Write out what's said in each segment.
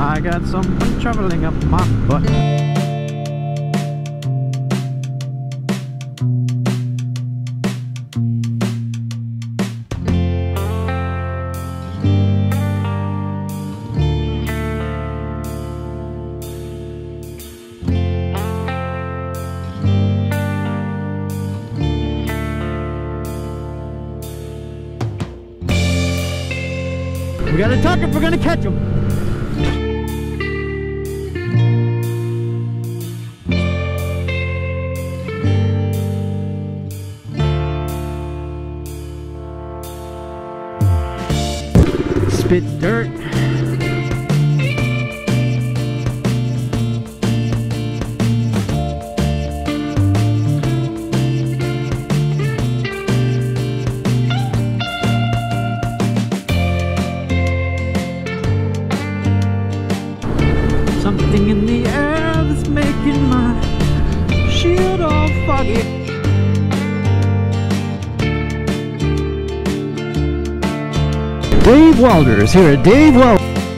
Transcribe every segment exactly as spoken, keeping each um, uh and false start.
I got someone traveling up my butt. We gotta tuck if we're gonna catch them. Spits dirt. Something in the air that's making my shield all foggy. Dave Welders here at Dave Weld.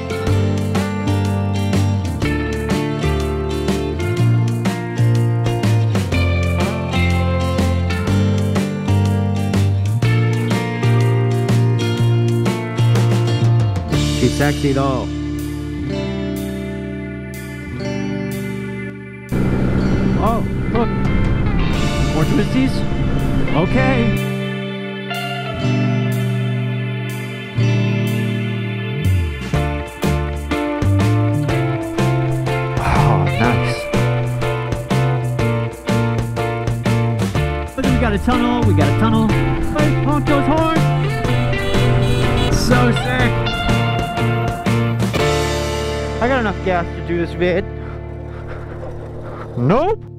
She's sexy though. Oh, look. More twisties? Okay. Oh, nice. Look, we got a tunnel, we got a tunnel. Wait, honk those horns. So sick. I got enough gas to do this vid. Nope.